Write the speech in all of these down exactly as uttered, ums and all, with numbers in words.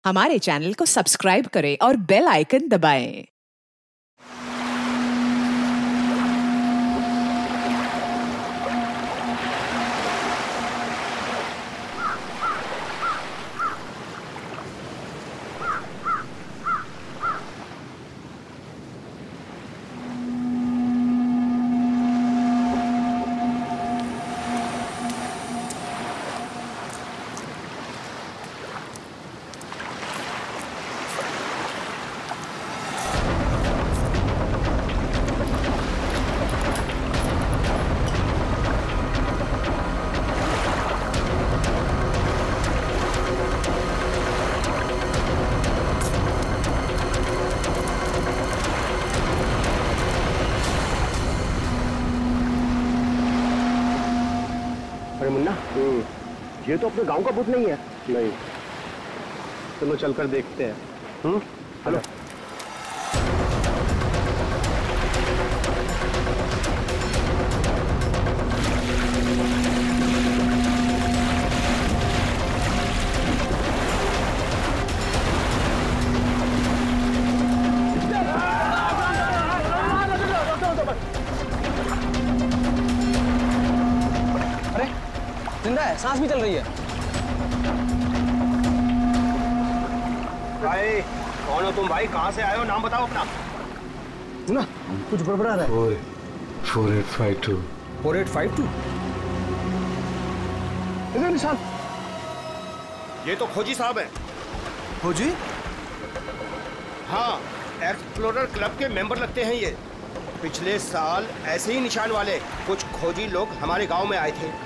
हमारे चैनल को सब्सक्राइब करें और बेल आइकन दबाएं। अरे मुन्ना, ये तो अपने गांव का भूत नहीं है। नहीं, चलो चलकर देखते हैं। हम्म, हेलो। जिंदा है, सांस भी चल रही है। भाई कौन हो तुम? भाई कहाँ से आए हो? नाम बताओ अपना। ना कुछ गड़बड़ा रहा है। Four four eight five two four eight five two इधर निशान। ये तो खोजी साहब हैं। खोजी? हाँ, एक्सप्लोरर क्लब के मेंबर लगते हैं ये। पिछले साल ऐसे ही निशान वाले कुछ खोजी लोग हमारे गांव में आए थे।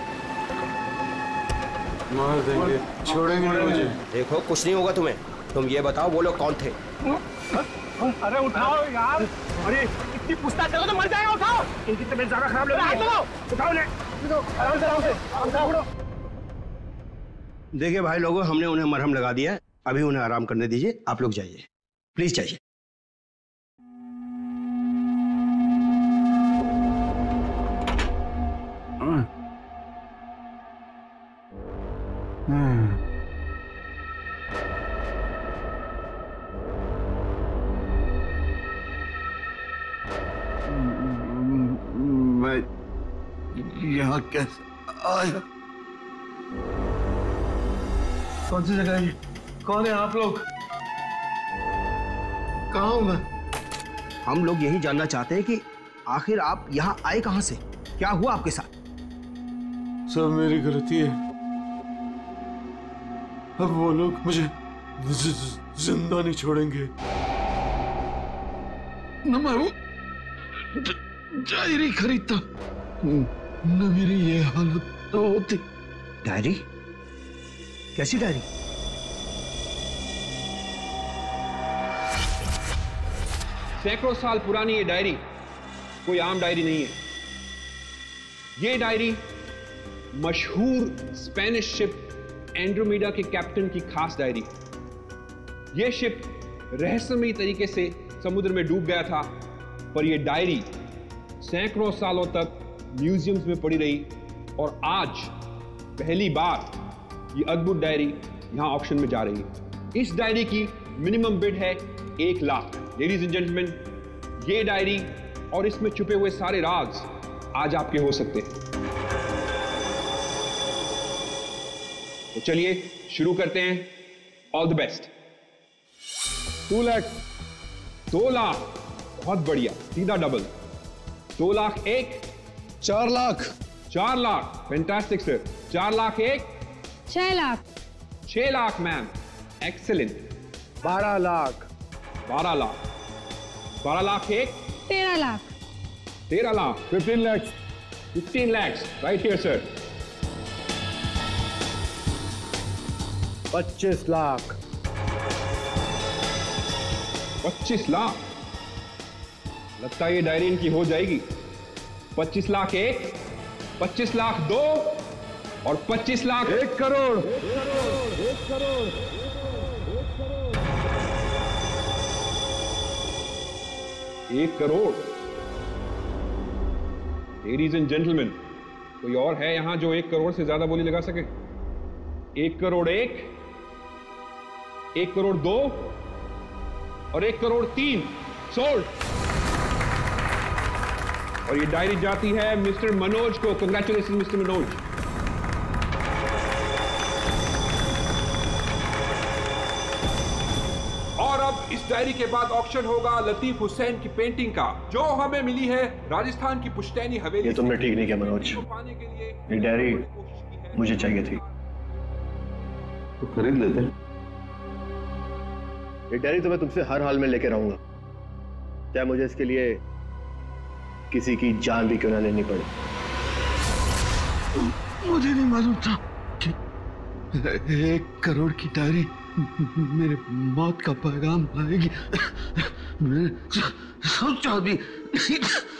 मार देंगे, छोड़ेंगे नहीं मुझे। देखो कुछ नहीं होगा तुम्हें। तुम ये बताओ वो लोग कौन थे? अरे उठाओ यार। अरे इतनी पूछताछ करो तो मर जाएगा। उठाओ, इनकी तबीयत ज्यादा खराब लग रही है। उठाओ ने, आराम से आराम से आराम से। देखिए भाई लोगों, हमने उन्हें मरहम लगा दिया है। अभी उन्हें आराम करने दीजिए। आप लोग जाइए, प्लीज जाइए। मैं यहाँ कैसे आया? कौन सी जगह है? कौन है आप लोग? कहाँ हूँ मैं? हम लोग यही जानना चाहते हैं कि आखिर आप यहाँ आए कहाँ से? क्या हुआ आपके साथ? सब मेरी गलती है। अब वो लोग मुझे जिंदा नहीं छोड़ेंगे। न मैं वो डायरी खरीदता, न मेरी ये हालत तो होती। डायरी? कैसी डायरी? सैकड़ों साल पुरानी ये डायरी कोई आम डायरी नहीं है। ये डायरी मशहूर स्पेनिश शिप एंड्रोमेडा के कैप्टन की खास डायरी है। यह शिप रहस्यमयी तरीके से समुद्र में डूब गया था, पर यह डायरी सैकड़ों सालों तक म्यूजियम्स में पड़ी रही और आज पहली बार यह अद्भुत डायरी यहां ऑक्शन में जा रही है। इस डायरी की मिनिमम बिड है एक लाख। लेडीज एंड जेंटलमैन, ये डायरी और इसमें छुपे हुए सारे राज आज आपके हो सकते हैं। तो चलिए शुरू करते हैं। All the best. Two lakh, दो लाख, बहुत बढ़िया, सीधा डबल। दो लाख एक, चार लाख, चार लाख, फैंटास्टिक सर। चार लाख एक, छह लाख, छह लाख मैम, एक्सेलेंट। बारह लाख, बारह लाख, बारह लाख एक, तेरह लाख, तेरह lakh, fifteen lakhs, fifteen lakhs, right here sir. पच्चीस लाख, पच्चीस लाख। लगता है ये डायरी इनकी हो जाएगी। पच्चीस लाख एक, पच्चीस लाख दो और पच्चीस लाख एक करोड़, एक करोड़। लेडीज एंड जेंटलमैन, कोई और है यहां जो एक करोड़ से ज्यादा बोली लगा सके? एक करोड़ एक, एक करोड़ दो और एक करोड़ तीन सोल्ड। और ये डायरी जाती है मिस्टर मनोज को। Congratulation mister Manoj. और अब इस डायरी के बाद ऑक्शन होगा लतीफ हुसैन की पेंटिंग का, जो हमें मिली है राजस्थान की पुश्तैनी हवेली। ये तुमने ठीक नहीं किया मनोज, ये डायरी मुझे चाहिए थी। तो खरीद लेते। ये डायरी तो मैं तुमसे हर हाल में लेके रहूंगा, चाहे मुझे इसके लिए किसी की जान भी क्यों ना लेनी पड़े। मुझे नहीं मालूम था कि एक करोड़ की डायरी मेरे मौत का पैगाम लाएगी। मैं सोचा भी नहीं।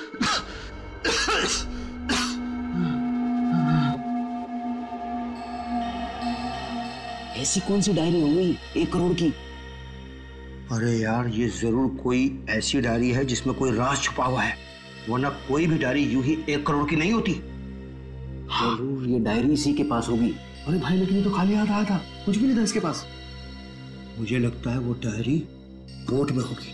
ऐसी कौन सी डायरी हो गई एक करोड़ की? अरे यार, ये जरूर कोई ऐसी डायरी है जिसमें कोई राज छुपा हुआ है, वरना कोई भी डायरी यूं ही एक करोड़ की नहीं होती। जरूर ये डायरी इसी के पास होगी। अरे भाई, लेकिन ये तो खाली हाथ आया था, कुछ भी नहीं था इसके पास। मुझे लगता है वो डायरी बोट में होगी।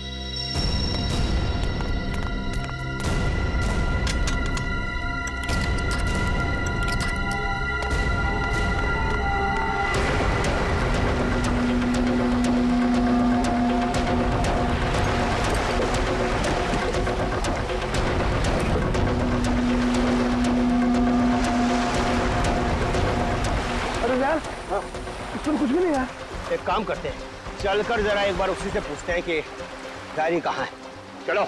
कुछ भी नहीं यार। एक काम करते हैं, चलकर जरा एक बार उसी से पूछते हैं कि डायरी कहाँ है। चलो।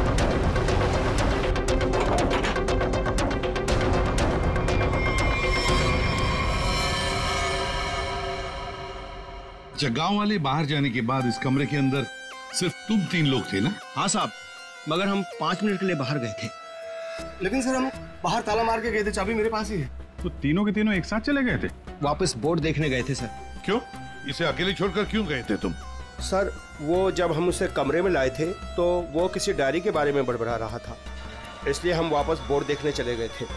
अच्छा, गांव वाले बाहर जाने के बाद इस कमरे के अंदर सिर्फ तुम तीन लोग थे ना? हाँ साहब, मगर हम पांच मिनट के लिए बाहर गए थे। लेकिन सर, हम बाहर ताला मार के गए थे, चाबी मेरे पास ही है। तो तीनों के तीनों एक साथ चले गए थे? वापस बोर्ड देखने गए थे सर। क्यों? इसे अकेले छोड़कर क्यों गए थे तुम? सर, वो जब हम उसे कमरे में लाए थे तो वो किसी डायरी के बारे में बड़बड़ा रहा था, इसलिए हम वापस बोर्ड देखने चले गए थे।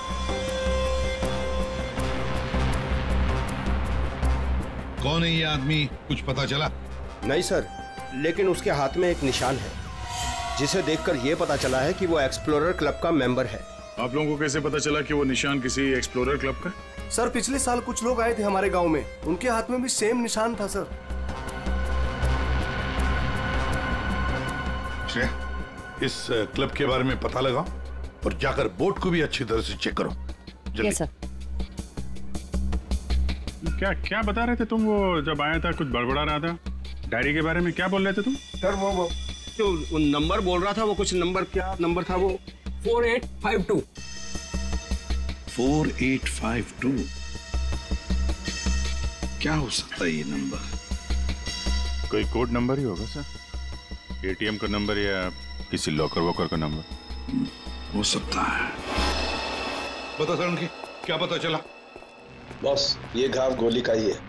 कौन है ये आदमी, कुछ पता चला? नहीं सर, लेकिन उसके हाथ में एक निशान है, जिसे देखकर यह पता चला है कि वो एक्सप्लोरर क्लब का मेंबर है। आप लोगों को कैसे पता चला कि वो निशान किसी एक्सप्लोरर क्लब का? सर, पिछले साल कुछ लोग आए थे हमारे गांव में, उनके हाथ में भी सेम निशान था सर। इस क्लब के बारे में पता लगाओ और जाकर बोट को भी अच्छी तरह से चेक करो। जल्दी। सर। क्या क्या बता रहे थे तुम? वो जब आया था कुछ बड़बड़ा रहा था डायरी के बारे में, क्या बोल रहे थे तुम? सर, वो वो जो नंबर बोल रहा था, वो कुछ नंबर, क्या नंबर था वो? Four eight five two. Four eight five two क्या हो सकता है ये नंबर? कोई कोड नंबर ही होगा सर, एटीएम का नंबर या किसी लॉकर वॉकर का नंबर हो सकता है। बता सर, उनकी क्या पता चला? बॉस, ये घाव गोली का ही है।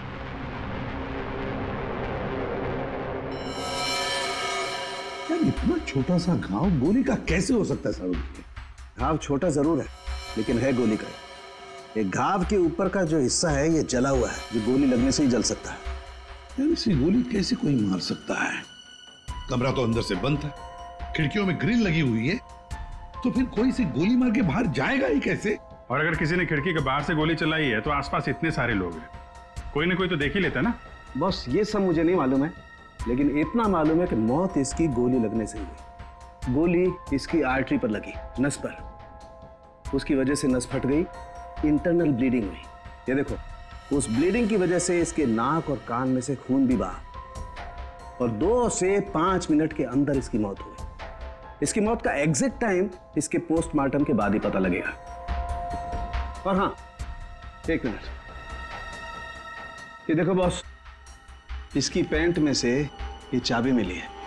यार, इतना छोटा सा घाव गोली का कैसे हो सकता है सर? घाव छोटा जरूर है, लेकिन है गोली का। एक घाव के ऊपर का जो हिस्सा है ये जला हुआ है, जो गोली लगने से ही जल सकता है। यार, इसे गोली कैसे कोई मार सकता है? कमरा तो अंदर से बंद है, खिड़कियों में ग्रिल लगी हुई है, तो फिर कोई से गोली मार के बाहर जाएगा ही कैसे? और अगर किसी ने खिड़की के बाहर से गोली चलाई है तो आसपास इतने सारे लोग हैं, कोई ना कोई तो देख ही लेता ना। बस ये सब मुझे नहीं मालूम है, लेकिन इतना मालूम है कि मौत इसकी गोली लगने से हुई। गोली इसकी आर्टरी पर लगी, नस पर। उसकी वजह से नस फट गई, इंटरनल ब्लीडिंग हुई। ये देखो, उस ब्लीडिंग की वजह से इसके नाक और कान में से खून भी बहा और दो से पांच मिनट के अंदर इसकी मौत हुई। इसकी मौत का एग्जैक्ट टाइम इसके पोस्टमार्टम के बाद ही पता लगेगा। और हाँ, एक मिनट, ये देखो बॉस, इसकी पैंट में से ये चाबी मिली है।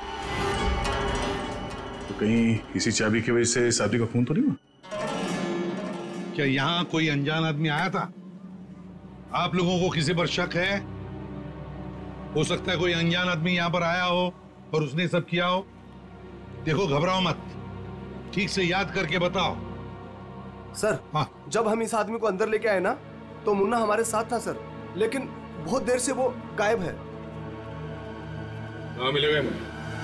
तो कहीं इसी चाबी की वजह से शादी का खून तो नहीं हुआ? क्या यहाँ कोई अनजान आदमी आया था? आप लोगों को किसी पर शक है? हो सकता है कोई अनजान आदमी यहाँ पर आया हो और उसने सब किया हो। देखो, घबराओ मत, ठीक से याद करके बताओ। सर, हाँ, जब हम इस आदमी को अंदर लेके आए ना, तो मुन्ना हमारे साथ था सर, लेकिन बहुत देर से वो गायब है। हाँ मिलेगा मुझे।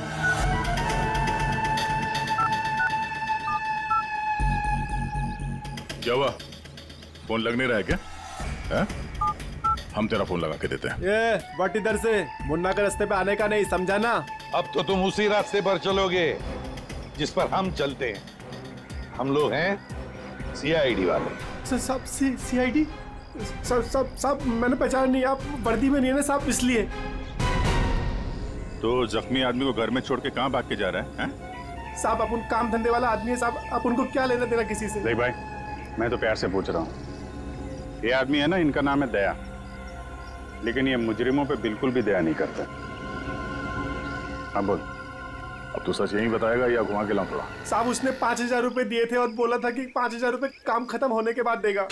क्या हुआ? फोन लग नहीं रहा है क्या? है? हम तेरा फोन लगा के देते हैं। ये बट इधर से मुन्ना के रास्ते पे आने का नहीं, समझा ना? अब तो तुम उसी रास्ते पर चलोगे जिस पर हम चलते हैं। हम लोग हैं सीआईडी वाले। सब सी सीआईडी? सब सब सब मैंने पहचान नहीं, आप वर्दी में नहीं है ना साहब, इसलिए। तो जख्मी आदमी को घर में छोड़ के कहाँ भाग के जा रहा है, है? साहब अपन काम धंधे वाला आदमी है साहब, आप उनको क्या लेना देना किसी से? देख भाई, मैं तो प्यार से पूछ रहा हूँ। ये आदमी है ना, इनका नाम है दया, लेकिन ये मुजरिमों पे बिल्कुल भी दया नहीं करता। हाँ बोल, अब तो सच यही बताएगा या घुमा के लाऊं थोड़ा? साहब उसने पाँच हजार रुपए दिए थे और बोला था कि पाँच हजार रुपए काम खत्म होने के बाद देगा।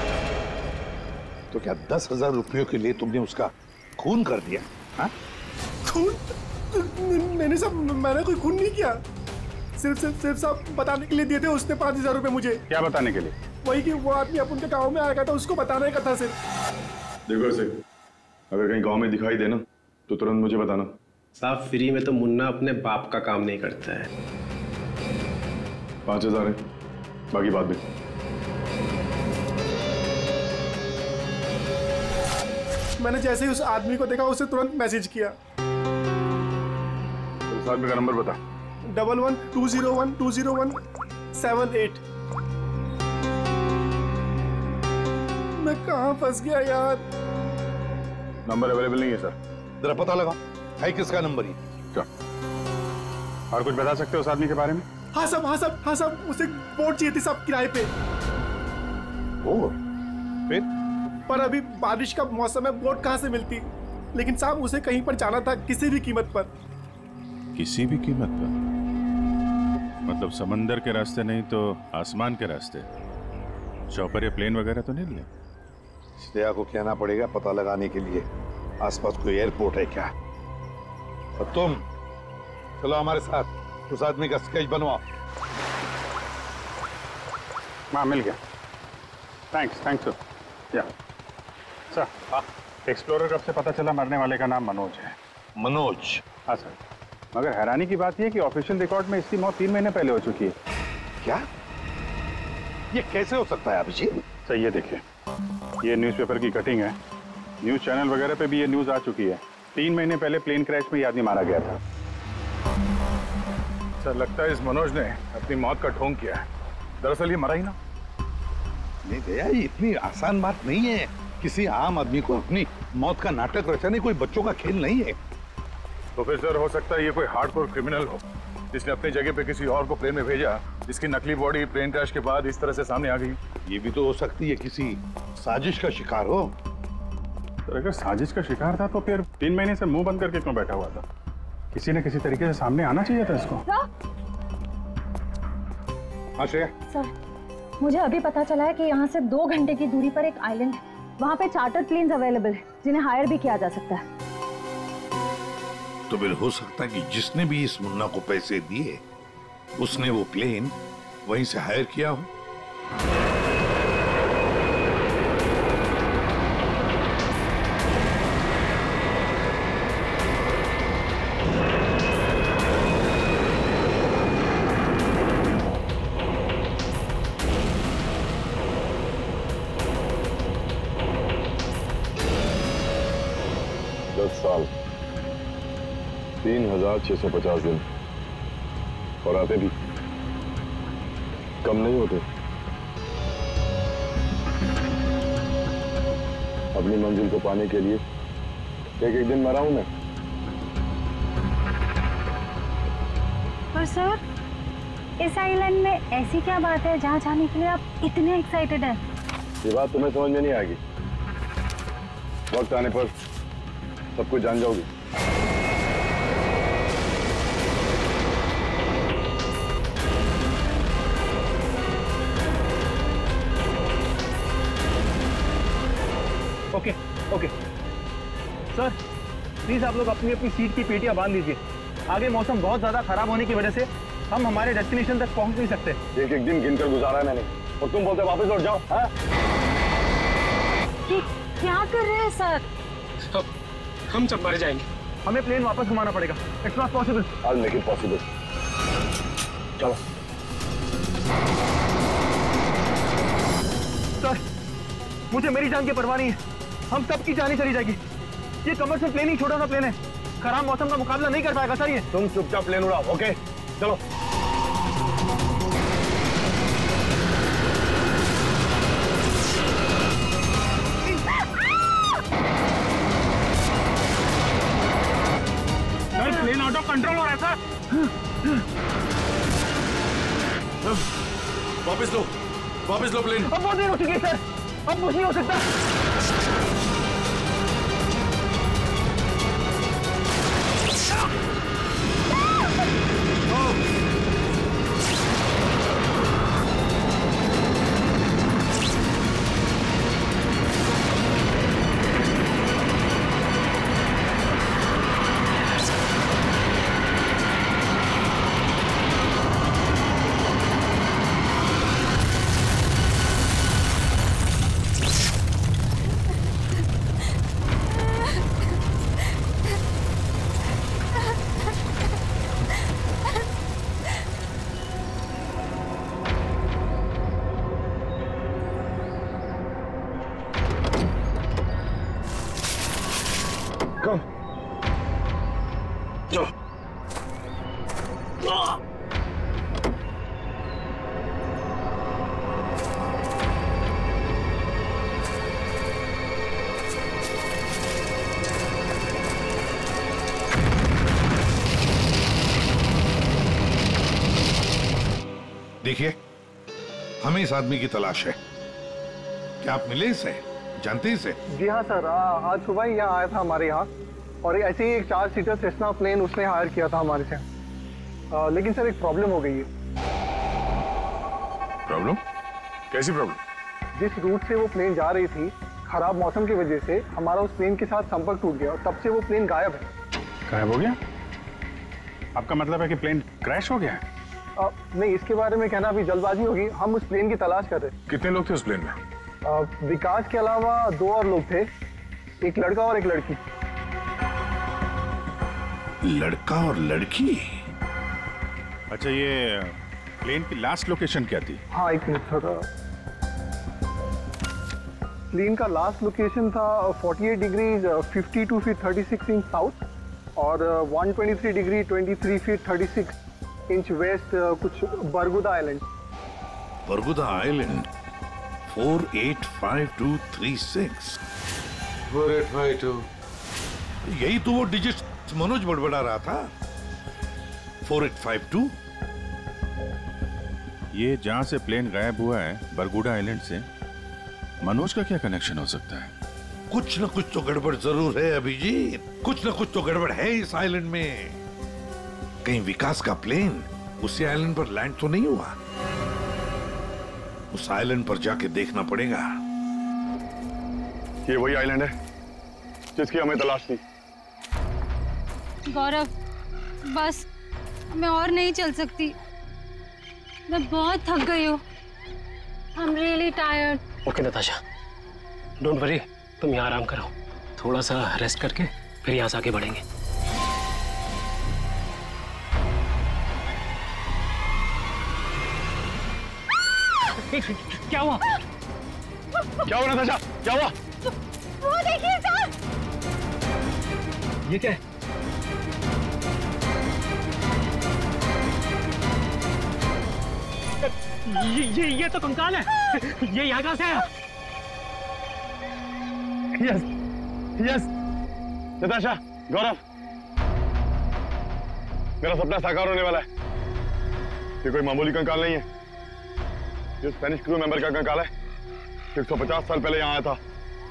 तो क्या दस हजार रुपयों के लिए तुमने उसका खून कर दिया? हाँ? खून? मैंने सब मैंने कोई खून नहीं किया, सिर्फ सिर्फ सिर्फ सब बताने के लिए दिए थे उसने पाँच हजार रुपए मुझे। क्या बताने के लिए? वही कि वो आदमी अपन के गाँव में आएगा था, उसको बताने का था सिर्फ। देखो से, अगर कहीं गांव में दिखाई देना तो तुरंत मुझे बताना। साहब फ्री में तो मुन्ना अपने बाप का काम नहीं करता है। पाँच हजार है, बाकी बात भी। मैंने जैसे ही उस आदमी को देखा उसे तुरंत मैसेज किया। उस आदमी का नंबर बता। Double one two zero one two zero one seven eight. मैं कहाँ फंस गया यार? नंबर अवेलेबल नहीं है सर। जरा पता लगा है किसका नंबर ही। क्या और कुछ बता सकते हो उस आदमी के बारे में? हाँ साहब, हाँ साहब, हाँ साहब, उसे बोट चाहिए थी साहब किराए पे। ओ, फिर? पर अभी बारिश का मौसम है, बोट कहाँ से मिलती? लेकिन साहब उसे कहीं पर जाना था किसी भी कीमत पर। किसी भी कीमत पर? मतलब समंदर के रास्ते नहीं तो आसमान के रास्ते? चौपर या प्लेन वगैरह तो नहीं लिया? श्रेया को कहना पड़ेगा पता लगाने के लिए आसपास कोई एयरपोर्ट है क्या। और तुम चलो हमारे साथ, उस आदमी का स्केच बनवाओ। हाँ मिल गया, थैंक्स थैंक्स सर। या सर, हाँ एक्सप्लोरर कब से पता चला मरने वाले का नाम मनोज है? मनोज? हाँ सर, मगर हैरानी की बात यह है कि ऑफिशियल रिकॉर्ड में इसकी मौत तीन महीने पहले हो चुकी है। क्या? ये कैसे हो सकता है अभिजीत? सर ये देखिए, ये न्यूज़पेपर की कटिंग है, न्यूज़ चैनल वगैरह पे भी ये न्यूज़ आ चुकी है। तीन महीने पहले प्लेन क्रैश में ये आदमी मारा गया था। सर लगता है इस मनोज ने अपनी मौत का ढोंग किया है। दरअसल ये मरा ही ना। नहीं भैया, ये इतनी आसान बात नहीं है किसी आम आदमी को अपनी मौत का नाटक रचाने। कोई बच्चों का खेल नहीं है। तो फिर सर हो सकता है ये कोई हार्डकोर क्रिमिनल हो जिसने अपनी जगह पे किसी और को प्लेन में भेजा, जिसकी नकली बॉडी प्लेन क्रैश के बाद इस तरह से सामने आ गई। ये भी तो हो सकती है किसी साजिश का शिकार हो। तो अगर साजिश का शिकार था तो फिर तीन महीने से मुंह बंद करके क्यों बैठा हुआ था? किसी न किसी तरीके से सामने आना चाहिए था इसको। हाँ श्रेया। सर मुझे अभी पता चला है कि यहाँ से दो घंटे की दूरी पर एक आइलैंड है, वहाँ पे चार्टर प्लेन्स अवेलेबल है जिन्हें हायर भी किया जा सकता है। तो फिर हो सकता है कि जिसने भी इस मुन्ना को पैसे दिए उसने वो प्लेन वहीं से हायर किया हो। दस साल, तीन हजार छह सौ पचास दिन, और आते भी कम नहीं होते। अपनी मंजिल को पाने के लिए एक एक दिन मरा हूं मैं। पर सर इस आइलैंड में ऐसी क्या बात है जहाँ जाने के लिए आप इतने एक्साइटेड हैं? ये बात तुम्हें समझ में नहीं आएगी, वक्त आने पर सब कुछ जान जाओगी। ओके ओके सर, प्लीज आप लोग अपनी अपनी सीट की पेटियां बांध लीजिए। आगे मौसम बहुत ज्यादा खराब होने की वजह से हम हमारे डेस्टिनेशन तक पहुंच नहीं सकते। एक एक दिन गिनकर गुजारा है मैंने, और तुम बोलते वापस लौट जाओ। हाँ? कि क्या कर रहे हैं सर? हम सब मर जाएंगे, हमें प्लेन वापस घुमाना पड़ेगा। It's not possible. I'll make it possible. चलो। सर, मुझे मेरी जान की परवाह नहीं है। हम सबकी जान ही चली जाएगी। ये कमर्शियल प्लेन ही छोटा सा प्लेन है, खराब मौसम का मुकाबला नहीं कर पाएगा सर ये। तुम चुपचाप प्लेन उड़ाओ, ओके? चलो। प्लेन आउट ऑफ कंट्रोल हो रहा है सर। वापस लो, वापस लो प्लेन। अब बहुत देर हो चुकी है सर, अब कुछ नहीं हो सकता। देखिए, हमें इस आदमी की तलाश है। क्या आप मिले इसे? जानते हैं इसे? जी हाँ सर, आज सुबह ही यहाँ आया था हमारे यहाँ, और ऐसे ही एक चार सीटर सेस्ना प्लेन उसने हायर किया था हमारे से। आ, लेकिन सर एक प्रॉब्लम हो गई है। प्रॉब्लम? कैसी प्रॉब्लम? जिस रूट से वो प्लेन जा रही थी, खराब मौसम की वजह से हमारा उस प्लेन के साथ संपर्क टूट गया और तब से वो प्लेन गायब है। गायब हो गया? आपका मतलब है कि प्लेन क्रैश हो गया है? आ, नहीं, इसके बारे में कहना अभी जल्दबाजी होगी। हम उस प्लेन की तलाश कर रहे हैं। कितने लोग थे उस प्लेन में? आ, विकास के अलावा दो और लोग थे, एक लड़का और एक लड़की। लड़का और लड़की? अच्छा, ये प्लेन की लास्ट लोकेशन क्या थी? हाँ, एक मिनट थोड़ा। प्लेन का लास्ट लोकेशन था अड़तालीस डिग्री बावन फीट छत्तीस इंच साउथ और एक सौ तेईस डिग्री तेईस फीट छत्तीस इंच वेस्ट, कुछ बरगुदा आइलैंड। बरगुदा island four eight five two three six. Four eight five two. यही तो वो डिजिट मनोज बड़बड़ा रहा था। Four eight five two. ये जहां से प्लेन गायब हुआ है, बरगुडा आइलैंड से, मनोज का क्या कनेक्शन हो सकता है? कुछ न कुछ तो गड़बड़ जरूर है अभिजीत, कुछ न कुछ तो गड़बड़ है इस आइलैंड में। कहीं विकास का प्लेन उसी आइलैंड पर लैंड तो नहीं हुआ? उस आइलैंड पर जाके देखना पड़ेगा। ये वही आइलैंड है जिसकी हमें तलाश थी। गौरव, बस मैं और नहीं चल सकती, मैं बहुत थक गई हूँ। I am really tired. Okay Natasha, don't worry, तुम यहाँ आराम करो, थोड़ा सा रेस्ट करके फिर यहाँ से आगे बढ़ेंगे। क्या हुआ? क्या हुआ नताशा? क्या हुआ? वो देखिए सर। ये क्या है? ये ये ये तो कंकाल है। ये यहाँ कहाँ से आया? यस यस नताशा, गौरव, मेरा सपना साकार होने वाला है। ये कोई मामूली कंकाल नहीं है, ये स्पेनिश क्रू मेंबर का कंकाल है, एक सौ पचास साल पहले यहाँ आया था।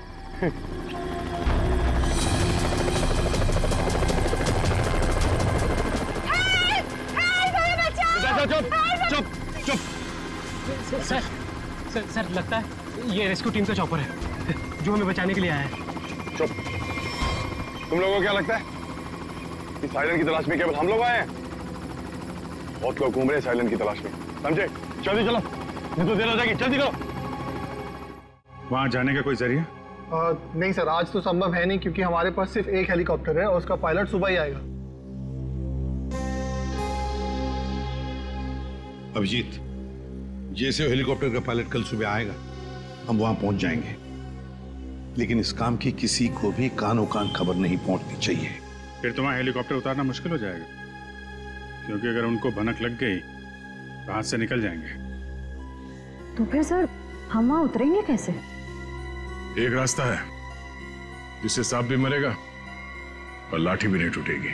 चुप चुप चुप। सर सर सर लगता है ये रेस्क्यू टीम का चॉपर है जो हमें बचाने के लिए आया है। चुप। तुम लोगों को क्या लगता है इस आइलैंड की तलाश में केवल हम लोग आए हैं? बहुत लोग घूम रहे हैं इस आइलैंड की तलाश में, समझे? जल्दी चलो, नहीं तो देर हो जाएगी। जल्दी करो। वहां जाने का कोई जरिया? आ, नहीं सर, आज तो संभव है नहीं क्योंकि हमारे पास सिर्फ एक हेलीकॉप्टर है और उसका पायलट सुबह ही आएगा। अभिजीत, जैसे हेलीकॉप्टर का पायलट कल सुबह आएगा हम वहां पहुंच जाएंगे, लेकिन इस काम की किसी को भी कानो कान खबर नहीं पहुंचनी चाहिए। फिर तुम्हारा हेलीकॉप्टर उतारना मुश्किल हो जाएगा, क्योंकि अगर उनको भनक लग गई तो हाथ से निकल जाएंगे। तो फिर सर हम वहां उतरेंगे कैसे? एक रास्ता है जिससे सांप भी मरेगा और लाठी भी नहीं टूटेगी।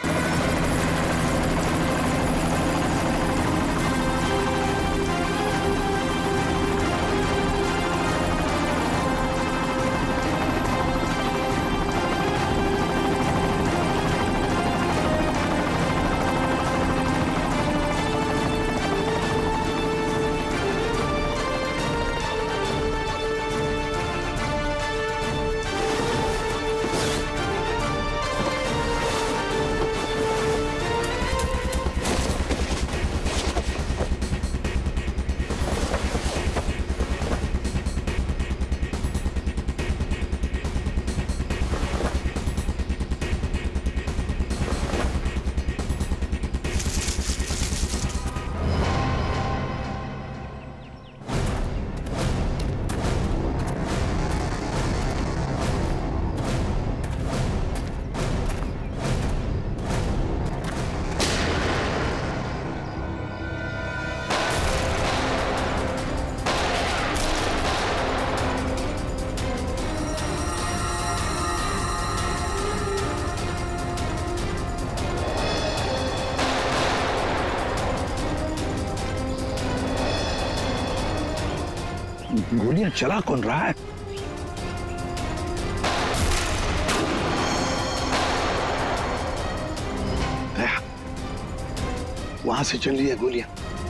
गोलियां चला कौन रहा है? वहां से चल रही है गोलियां।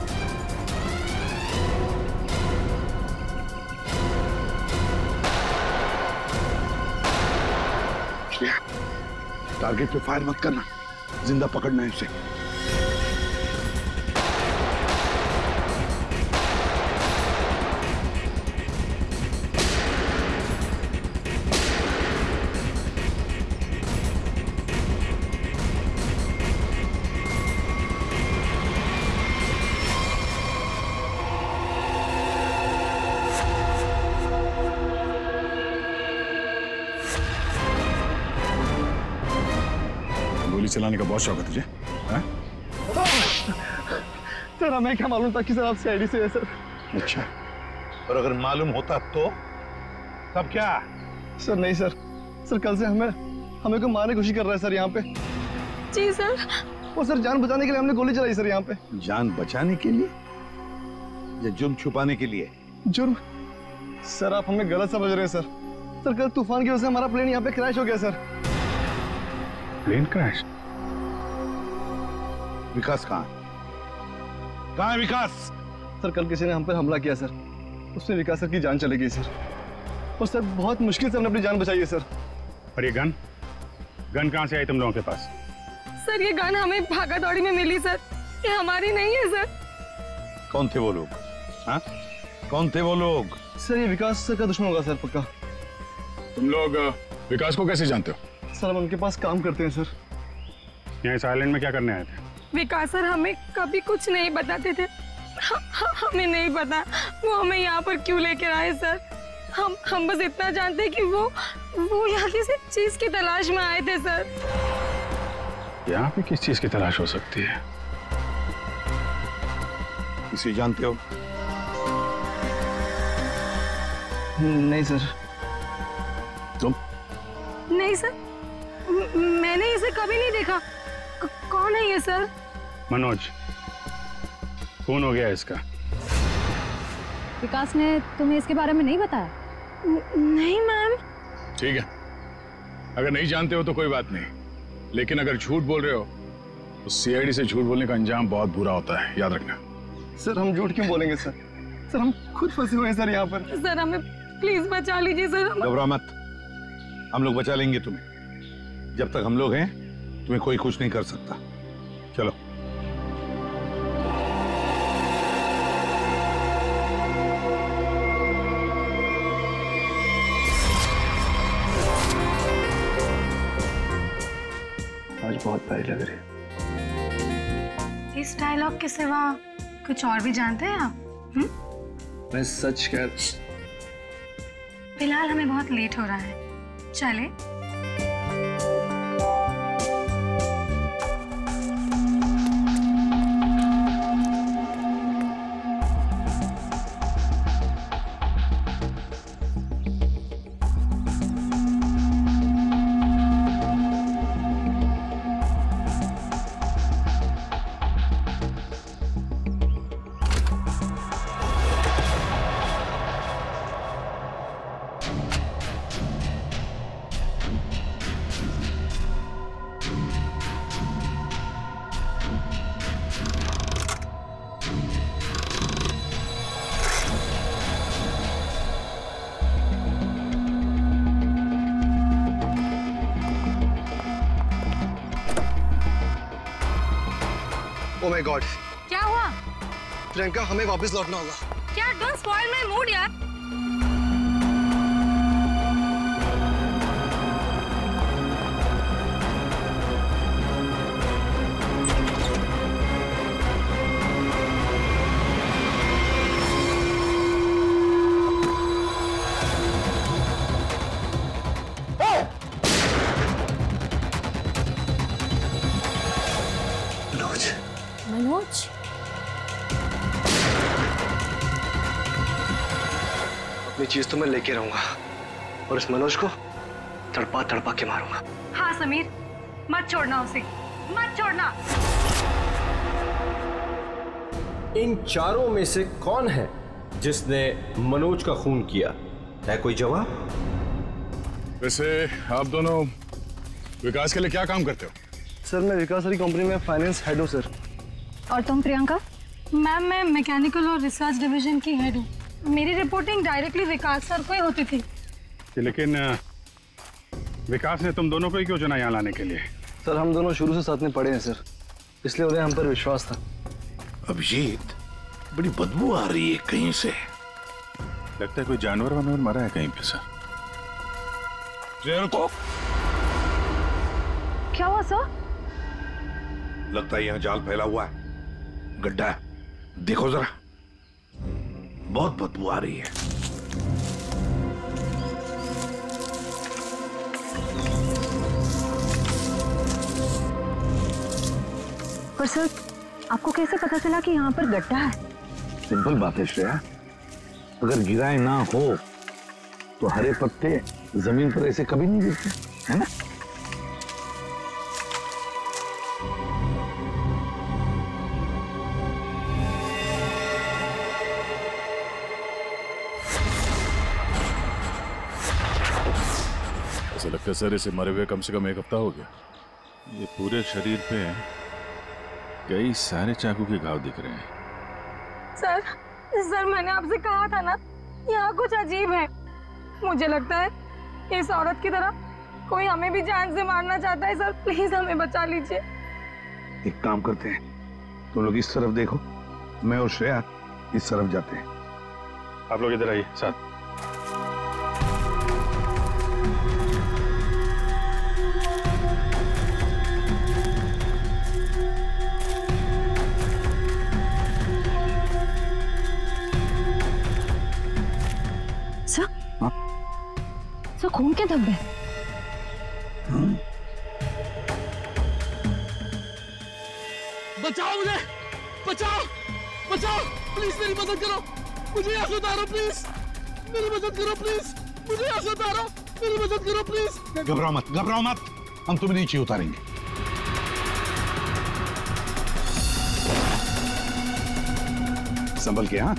टारगेट पे फायर मत करना, जिंदा पकड़ना है उसे। चलाने का बहुत शौक है तुझे? सर हमें क्या मालूम था कि सर आप सीआईडी से है सर। अच्छा, और अगर मालूम होता तो तब क्या? सर नहीं सर, सर कल से हमें हमें को मारने की कोशिश कर रहा है सर यहाँ पे। जी सर। वो सर जान बचाने के लिए हमने गोली चलाई सर यहाँ पे। जान बचाने के लिए या जुर्म छुपाने के लिए? जुर्म? सर आप हमें गलत समझ रहे हैं सर। सर कल तूफान की वजह से हमारा प्लेन यहाँ पे क्रैश हो गया सर। Plane crash? विकास कहाँ कहाँ है विकास? सर कल किसी ने हम पर हमला किया सर, उसमें विकास सर की जान चली गई सर। और सर बहुत मुश्किल से हमने अपनी जान बचाई है सर। और ये गन गन कहाँ से आई तुम लोगों के पास? सर ये गन हमें भागा दौड़ी में मिली सर, ये हमारी नहीं है सर। कौन थे वो लोग? हाँ कौन थे वो लोग? सर ये विकास सर का दुश्मन होगा सर पक्का। तुम लोग विकास को कैसे जानते हो? सर हम उनके पास काम करते हैं सर। यहाँ इस आइलैंड में क्या करने आए थे? विकास सर हमें कभी कुछ नहीं बताते थे, ह, ह, हमें नहीं पता वो हमें यहाँ पर क्यों लेकर आए सर। हम हम बस इतना जानते हैं कि वो वो यहाँ किसी चीज की तलाश में आए थे सर। यहाँ पे किस चीज की तलाश हो सकती है? इसे जानते हो? नहीं सर। तुम? नहीं सर, म- मैंने इसे कभी नहीं देखा। क- कौन है ये सर? मनोज, खून हो गया इसका। विकास ने तुम्हें इसके बारे में नहीं बताया? नहीं मैम। ठीक है, अगर नहीं जानते हो तो कोई बात नहीं, लेकिन अगर झूठ बोल रहे हो तो सीआईडी से झूठ बोलने का अंजाम बहुत बुरा होता है, याद रखना। सर हम झूठ क्यों बोलेंगे सर? सर हम खुद फंसे हुए हैं सर यहाँ पर। सर हमें प्लीज बचा लीजिए सर। घबरा मत, हम लोग बचा लेंगे तुम्हें। जब तक हम लोग हैं तुम्हें कोई कुछ नहीं कर सकता। चलो। आज बहुत प्यारी लग रही है। इस डायलॉग के सिवा कुछ और भी जानते हैं आप? हुँ? मैं सच कह फिलहाल हमें बहुत लेट हो रहा है, चले? Oh my God! क्या हुआ? प्रियंका, हमें वापस लौटना होगा। क्या? Don't spoil my mood यार। मनोज, अपनी चीज तो मैं लेके रहूंगा और इस मनोज को तड़पा तड़पा के मारूंगा। हाँ समीर, मत छोड़ना उसे, मत छोड़ना। इन चारों में से कौन है जिसने मनोज का खून किया? है कोई जवाब? वैसे आप दोनों विकास के लिए क्या काम करते हो? सर मैं विकास वाली कंपनी में फाइनेंस हेड हूँ सर। और तुम प्रियंका? मैम मैं मैकेनिकल और रिसर्च डिवीजन की हेड हूँ। मेरी रिपोर्टिंग डायरेक्टली विकास सर को ही होती थी। लेकिन विकास ने तुम दोनों को ही क्यों चुना यहाँ लाने के लिए? सर हम दोनों शुरू से साथ में पढ़े हैं सर, इसलिए उन्हें हम पर विश्वास था। अभिजीत, बड़ी बदबू आ रही है कहीं से। लगता है कोई जानवर वानवर मरा है कहीं पे सर। को क्या हुआ सर? लगता है यहाँ जाल फैला हुआ है, गड्ढा है। देखो जरा, बहुत बदबू आ रही है। पर सर आपको कैसे पता चला कि यहाँ पर गड्ढा है? सिंपल बात है श्रेया, अगर गिराए ना हो तो हरे पत्ते जमीन पर ऐसे कभी नहीं गिरते, है ना? ऐसा लगता है सर इसे मरे हुए कम से कम एक हफ्ता हो गया। ये पूरे शरीर पे कई सारे चाकू के घाव दिख रहे हैं। सर, सर मैंने आपसे कहा था ना, यहाँ कुछ अजीब है। मुझे लगता है इस औरत की तरह कोई हमें भी जान से मारना चाहता है। सर प्लीज हमें बचा लीजिए। एक काम करते हैं, तुम लोग इस तरफ देखो, मैं और श्रेया इस तरफ जाते हैं। आप लोग इधर आइए साथ। सर, सर खून के धब्बे। बचाओ मुझे, बचाओ, बचाओ, प्लीज मेरी मदद करो, मुझे यहाँ से उतारो प्लीज, मेरी मदद करो प्लीज, मुझे यहाँ से उतारो, मेरी मदद करो प्लीज। घबराओ मत, घबराओ मत, हम तुम्हें नीचे उतारेंगे। संभल के, हाँ?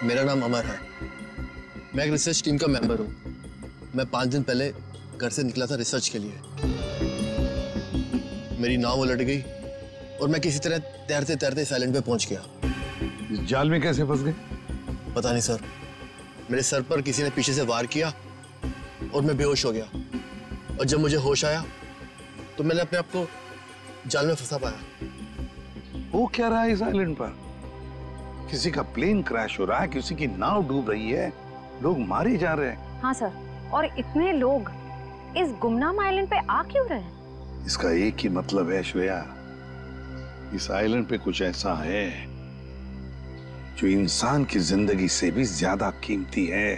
मेरा नाम अमर है। मैं एक रिसर्च टीम का मेंबर हूँ। मैं पाँच दिन पहले घर से निकला था रिसर्च के लिए। मेरी नाव उलट गई और मैं किसी तरह तैरते तैरते इस आइलैंड पे पहुंच गया। इस जाल में कैसे फंस गए? पता नहीं सर, मेरे सर पर किसी ने पीछे से वार किया और मैं बेहोश हो गया। और जब मुझे होश आया तो मैंने अपने आप को जाल में फंसा पाया। वो क्या रहा है इस आइलैंड पर? किसी का प्लेन क्रैश हो रहा है, किसी की नाव डूब रही है, लोग मारे जा रहे हैं। हाँ सर, और इतने लोग इस गुमनाम आइलैंड पे आ क्यों रहे हैं? इसका एक ही मतलब है श्रेया, इस आइलैंड पे कुछ ऐसा है जो इंसान की जिंदगी से भी ज्यादा कीमती है।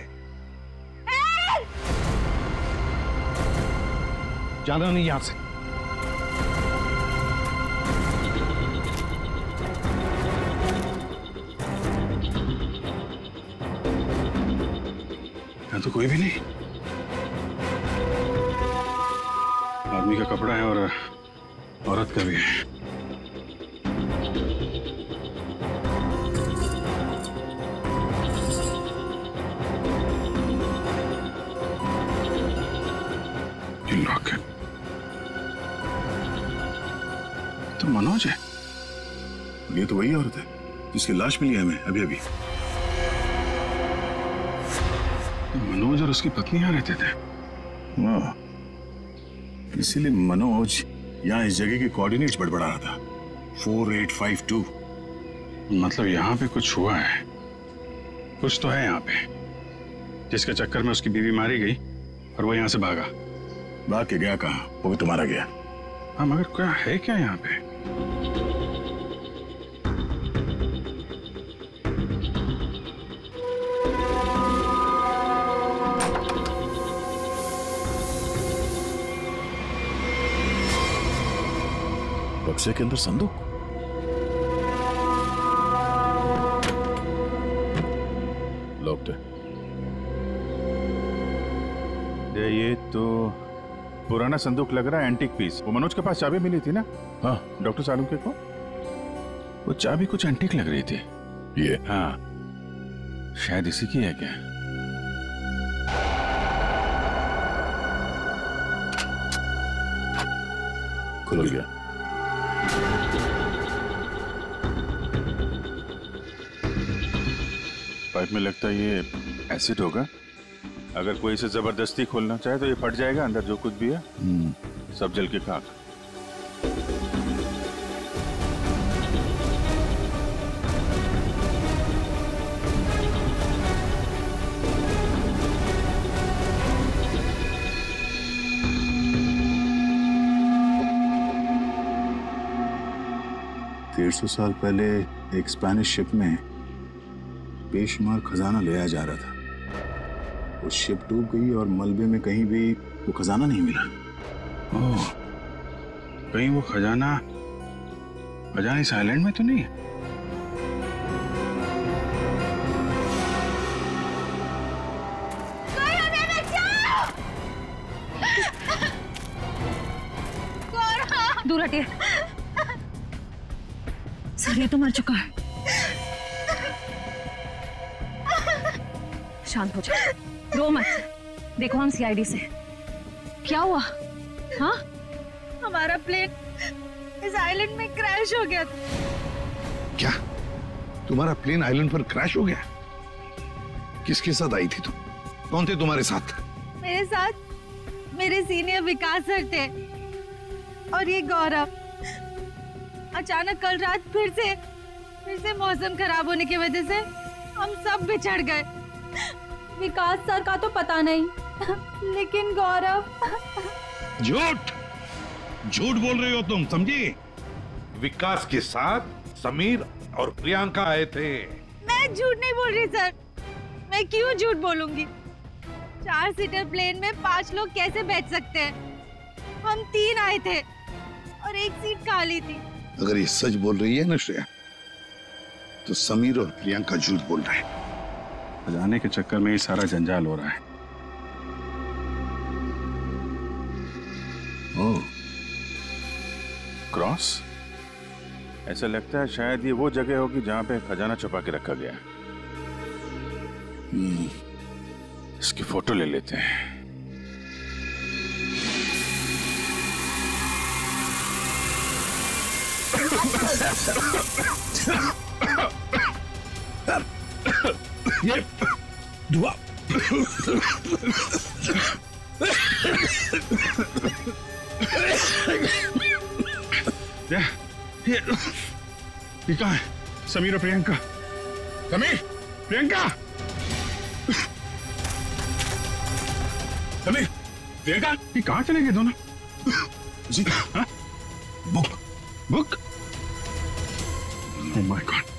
जाना नहीं यहां से। यहाँ तो कोई भी नहीं। आदमी का कपड़ा है और औरत का भी है। लॉक है तो मनोज है। ये तो वही औरत है जिसकी लाश मिली है हमें अभी अभी। मनोज और उसकी पत्नी यहाँ रहते थे। वाह, इसीलिए मनोज यहाँ इस जगह के कोऑर्डिनेट्स बड़बड़ा रहा था। Four eight five two. मतलब यहाँ पे कुछ हुआ है, कुछ तो है यहाँ पे, जिसके चक्कर में उसकी बीवी मारी गई और वो यहाँ से भागा। भाग के गया कहाँ? वो भी तुम्हारा गया। हाँ, मगर क्या है क्या यहाँ पे? बक्से के अंदर संदूक। लॉक्ड है। ये तो पुराना संदूक लग रहा है, एंटीक पीस। वो मनोज के पास चाबी मिली थी ना? हाँ, डॉक्टर सालुंके को। वो चाबी कुछ एंटीक लग रही थी। ये? हाँ, शायद इसी की है क्या? खुल गया। पाइप में लगता है ये एसिड होगा। अगर कोई इसे जबरदस्ती खोलना चाहे तो ये फट जाएगा। अंदर जो कुछ भी है सब जल के खाक। डेढ़ सौ साल पहले एक स्पेनिश शिप में बेशुमार खजाना ले आया जा रहा था। वो शिप डूब गई और मलबे में कहीं भी वो खजाना नहीं मिला। ओह, कहीं वो खजाना खजाना इस आइलैंड में तो नहीं है? दूर हटिए। सर, ये तो मर चुका है। शांत हो जाओ, रो मत। देखो, हम सीआईडी से। क्या हुआ? हाँ, हमारा प्लेन इस आइलैंड में क्रैश हो गया। क्या तुम्हारा प्लेन आइलैंड पर क्रैश हो गया? किसके साथ आई थी तुम? कौन थे तुम्हारे साथ? मेरे साथ मेरे सीनियर विकास सर थे और ये गौरव। अचानक कल रात फिर से फिर से मौसम खराब होने की वजह से हम सब बिछड़ गए। विकास सर का तो पता नहीं, लेकिन गौरव। झूठ झूठ बोल रही हो तुम, समझी? विकास के साथ समीर और प्रियंका आए थे। मैं झूठ नहीं बोल रही सर। मैं क्यों झूठ बोलूंगी? चार सीटर प्लेन में पांच लोग कैसे बैठ सकते हैं? हम तीन आए थे और एक सीट खाली थी। अगर ये सच बोल रही है ना श्रेया, तो समीर और प्रियंका झूठ बोल रहे हैं। खजाने के चक्कर में ये सारा जंजाल हो रहा है। Oh, cross? ऐसा लगता है शायद ये वो जगह होगी जहां पे खजाना छुपा के रखा गया है। इसकी फोटो ले लेते हैं। ये धुआं ये ये ये कहाँ है? समीर और प्रियंका। समीर, प्रियंका, समीर, प्रियंका, ये कहाँ चले गए दोनों? जी, हाँ? Book, book. Oh my God.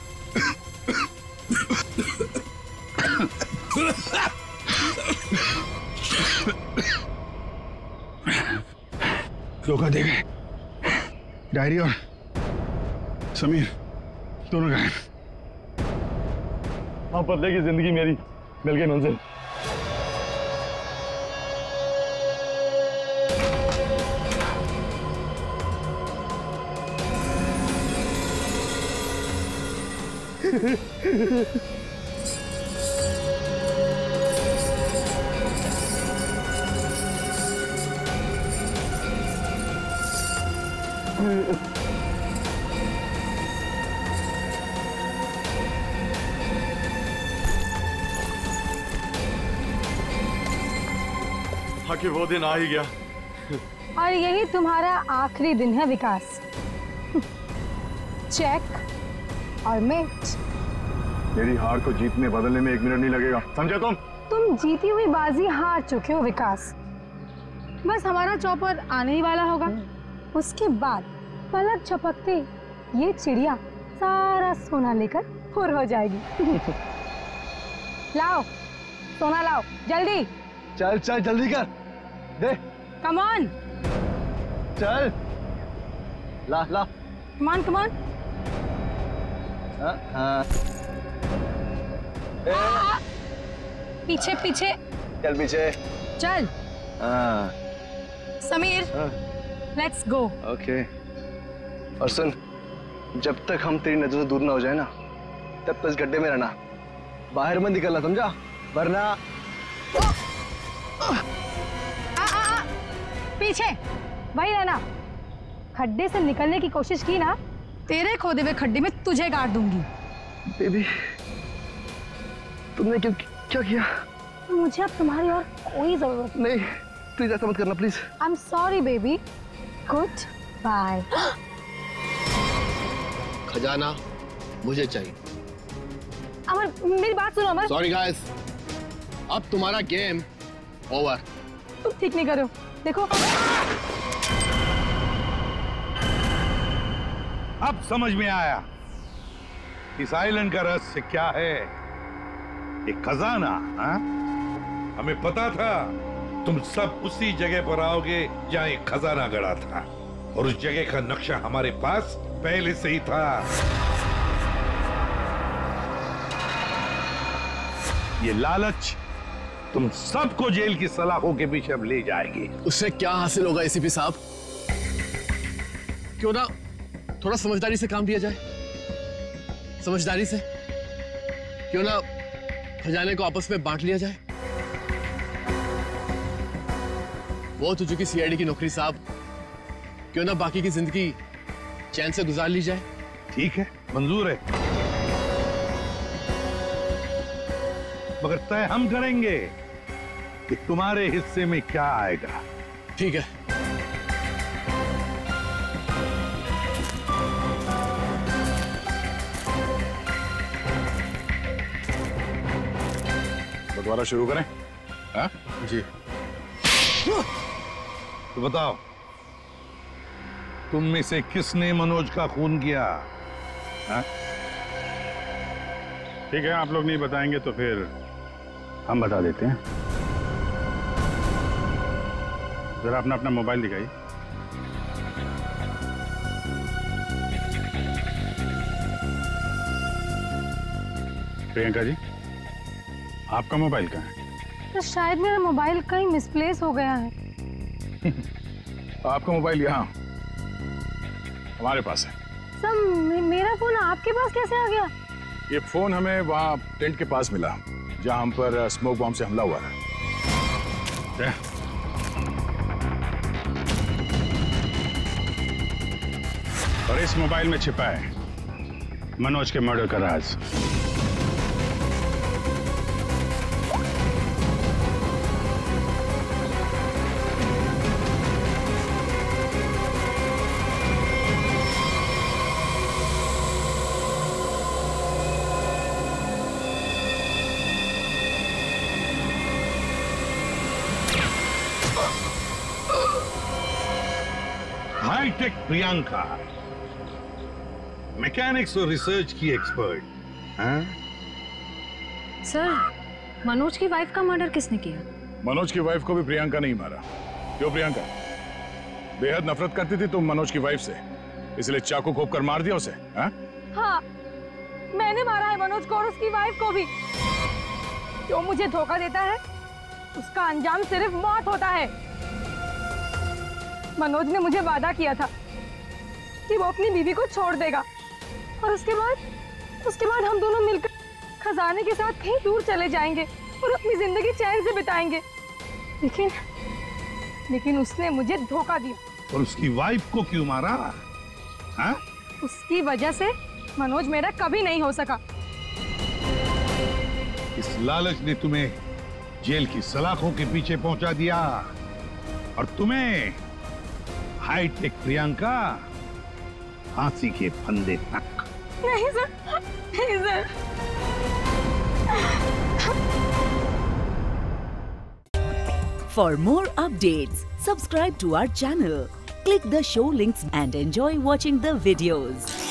धोखा दे गए। डायरी और समीर दोनों गायब। हाँ, बदले की जिंदगी मेरी मिल गई मंजिल। हाँ कि वो दिन आ ही गया। और यही तुम्हारा आखिरी दिन है विकास। चेक और मेट। मेरी हार को जीतने बदलने में एक मिनट नहीं लगेगा, समझे तुम? तुम जीती हुई बाजी हार चुके हो विकास। बस हमारा चौपर आने ही वाला होगा। उसके बाद पलक झपकते ये चिड़िया सारा सोना लेकर फुर हो जाएगी। लाओ सोना लाओ जल्दी। चल चल जल्दी कर दे। Come on. चल ला ला। Come on come on. हाँ हाँ। पीछे पीछे। चल पीछे। चल। हाँ। Sameer let's go. ओके। और सुन, जब तक हम तेरी नजर से दूर ना हो जाए ना, तब तक इस गड्ढे में रहना, बाहर मत निकलना, समझा? वरना आ, आ, आ, पीछे वही रहना। खड्डे से निकलने की कोशिश की ना, तेरे खोदे हुए खड्डे में तुझे गाड़ दूंगी। बेबी, तुमने क्यों क्या किया? मुझे अब तुम्हारी और कोई जरूरत नहीं। प्लीज ऐसा मत करना please. I am sorry baby. Good bye. खजाना मुझे चाहिए। अमर मेरी बात सुनो अमर। सॉरी गाइस, अब तुम्हारा गेम ओवर। तुम ठीक नहीं करो। देखो अब समझ में आया इस आइलैंड का रहस्य क्या है। ये खजाना, हाँ? हमें पता था तुम सब उसी जगह पर आओगे जहां एक खजाना गड़ा था, और उस जगह का नक्शा हमारे पास पहले से ही था। ये लालच तुम सबको जेल की सलाखों के पीछे अब ले जाएगी। उससे क्या हासिल होगा एसीपी साहब? क्यों ना थोड़ा समझदारी से काम लिया जाए। समझदारी से क्यों ना खजाने को आपस में बांट लिया जाए। वो तो चुकी सीआईडी की नौकरी साहब, क्यों ना बाकी की जिंदगी चैन से गुजार ली जाए। ठीक है, मंजूर है, मगर तय हम करेंगे कि तुम्हारे हिस्से में क्या आएगा। ठीक है। बंटवारा शुरू करें? हाँ? जी। तो बताओ, तुम में से किसने मनोज का खून किया? हाँ? ठीक है, आप लोग नहीं बताएंगे तो फिर हम बता देते हैं। जरा अपना अपना मोबाइल दिखाइए। प्रियंका जी, आपका मोबाइल कहाँ है? तो शायद मेरा मोबाइल कहीं मिसप्लेस हो गया है। आपका मोबाइल यहाँ हमारे पास है। सब मे, मेरा फोन आपके पास कैसे आ गया? ये फोन हमें वहाँ टेंट के पास मिला। जहां हम पर स्मोक बॉम्ब से हमला हुआ था। और इस मोबाइल में छिपा है मनोज के मर्डर का राज। हाईटेक प्रियंका, मैकेनिक्स और रिसर्च की एक्सपर्ट। हाँ? सर, मनोज की वाइफ का मर्डर किसने किया? मनोज की वाइफ को भी प्रियंका नहीं मारा। क्यों प्रियंका? बेहद नफरत करती थी तुम मनोज की वाइफ से, इसलिए चाकू घोंप कर मार दिया उसे? हाँ? हाँ, मैंने मारा है मनोज को और उसकी वाइफ को भी। जो मुझे धोखा देता है उसका अंजाम सिर्फ मौत होता है। मनोज ने मुझे वादा किया था कि वो अपनी बीवी को छोड़ देगा और उसके बाद उसके बाद हम दोनों मिलकर खजाने के साथ कहीं दूर चले जाएंगे और अपनी जिंदगी चैन से बिताएंगे। लेकिन लेकिन उसने मुझे धोखा दिया। और उसकी वाइफ को क्यों मारा? हाँ? उसकी वजह से मनोज मेरा कभी नहीं हो सका। इस लालच ने तुम्हें जेल की सलाखों के पीछे पहुंचा दिया और तुम्हें हाईटेक प्रियंका फांसी के फंदे तक। नहीं सर, नहीं sir. For more updates, subscribe to our channel, click the show links and enjoy watching the videos.